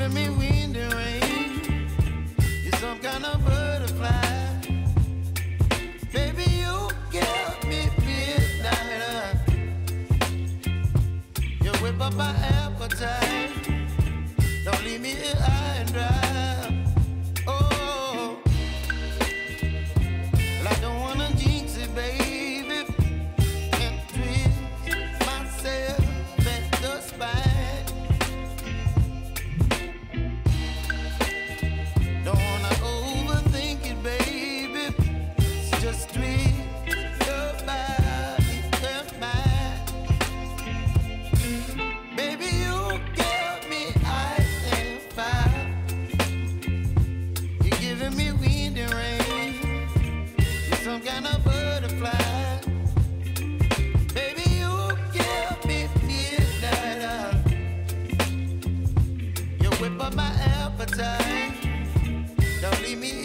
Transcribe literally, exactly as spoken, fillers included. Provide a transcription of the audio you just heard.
giving me wind and rain. You're some kind of butterfly. Baby, you give me midnight. You whip up my appetite. Don't leave me here high and dry. Oh, well, I don't wanna jinx it, baby, and twist myself at the spine. Don't wanna overthink it, baby. It's just twist your body and mine. Baby, you give me ice and fire. You're giving me wind and rain. You're some kind of butterfly. Baby, you give me midnight. You whip up my appetite. Don't leave me